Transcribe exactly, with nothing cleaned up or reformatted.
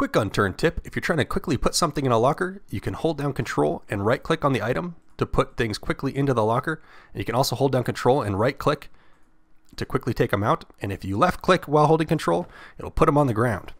Quick unturned tip: if you're trying to quickly put something in a locker, you can hold down control and right click on the item to put things quickly into the locker. And you can also hold down control and right click to quickly take them out. And if you left click while holding control, it'll put them on the ground.